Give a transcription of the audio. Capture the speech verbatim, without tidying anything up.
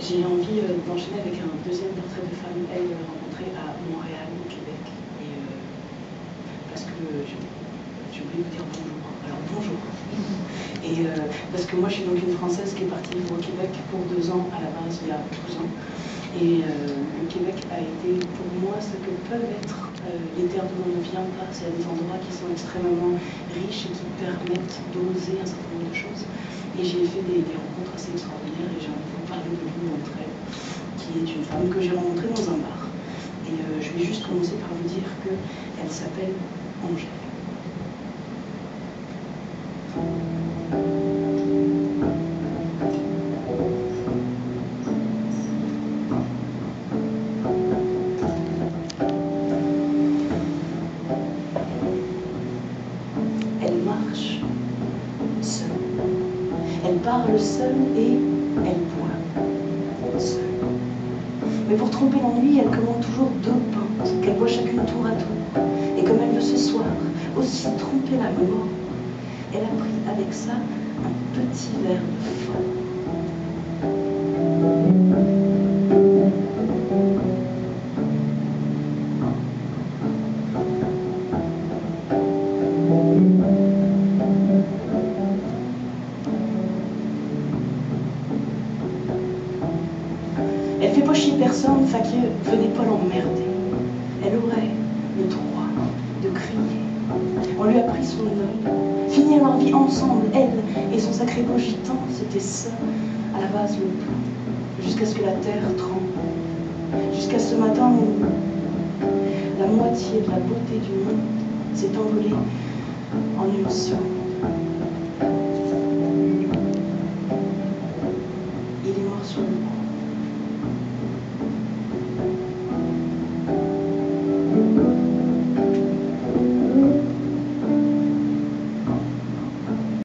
j'ai envie euh, d'enchaîner avec un deuxième portrait de femme, elle euh, rencontrée à Montréal, au Québec. Et, euh, parce que euh, j'ai oublié de vous dire bonjour. Alors bonjour. Et euh, parce que moi je suis donc une Française qui est partie vivre au Québec pour deux ans à la base, il y a douze ans. Et euh, le Québec a été pour moi ce que peuvent être euh, les terres d'où on ne vient pas. C'est des endroits qui sont extrêmement riches et qui permettent d'oser un certain nombre de choses. Et j'ai fait des, des rencontres assez extraordinaires et j'ai envie de vous parler de Lou Montreuil, qui est une femme que j'ai rencontrée dans un bar. Et euh, je vais juste commencer par vous dire qu'elle s'appelle Angèle. Elle marche seule. Elle parle seule et elle boit seule. Mais pour tromper l'ennui, elle commande toujours deux pintes, qu'elle boit chacune tour à tour. Et comme elle veut ce soir aussi tromper la mort, elle a pris avec ça un petit verre de folle. Elle fait pas chier personne, fait que venez pas l'emmerder. Elle aurait le droit de crier. On lui a pris son œil. Finir leur vie ensemble, elle et son sacré beau gitan, c'était ça, à la base, le plan. Jusqu'à ce que la terre tremble. Jusqu'à ce matin où la moitié de la beauté du monde s'est envolée en une seconde. Il est mort sur le banc.